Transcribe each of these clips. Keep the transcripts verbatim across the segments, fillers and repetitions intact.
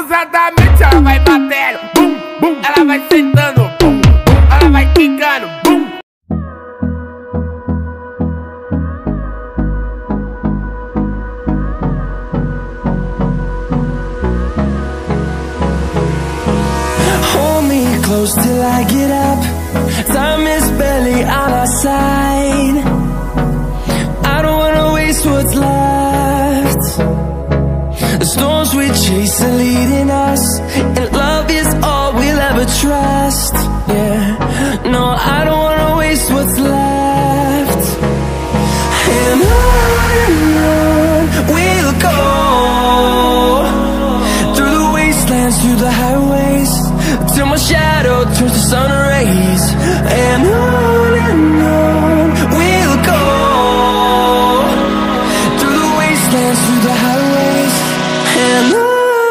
Pausadamente ela vai batendo, bum, bum. Ela vai sentando, bum, bum. Ela vai quicando, bum. Hold me close till I get up. Time is barely on our side. I don't wanna waste what's left. The storms we chase are leading us, and love is all we'll ever trust. Yeah, no, I don't wanna waste what's left. And on and on we'll go, through the wastelands, through the highways, till my shadow turns to sun rays. And on and on we'll go, through the wastelands, through the highways, and on.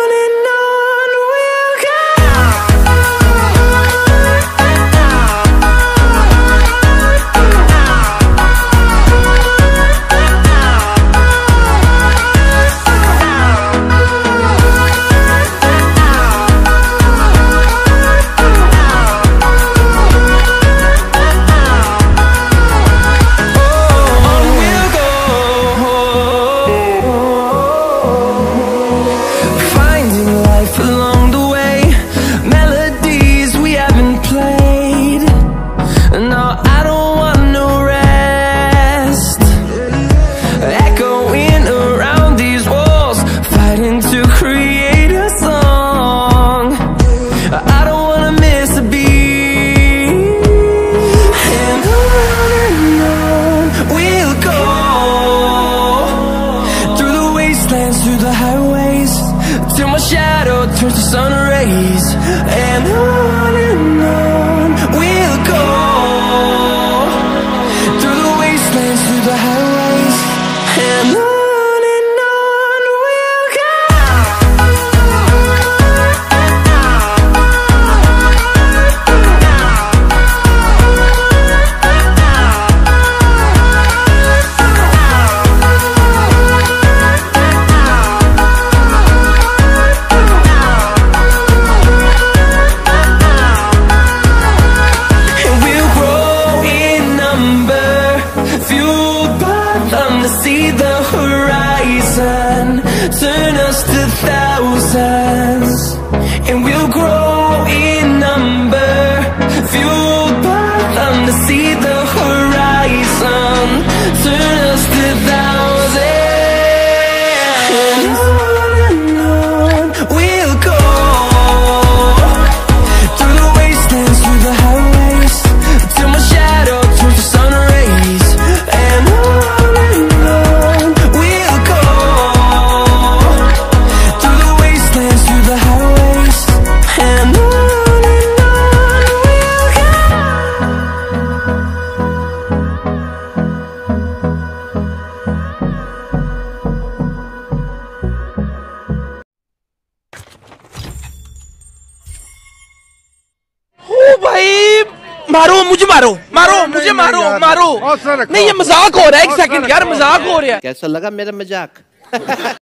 Through the highways, till my shadow turns to sun rays. And on and on we'll go, through the wastelands, through the highways, and on. See the horizon turn us to thousands, and we'll grow in number, fueled by them to see the horizon turn us to thousands. And on and on we'll go, through the wastelands, through the highways, till my shadow turns to sun rays. And on मारो मुझे, मारो मारो मुझे, मारो मारो। नहीं, ये मजाक हो रहा है, एक सेकंड यार, मजाक हो रहा है। कैसा लगा मेरा मजाक?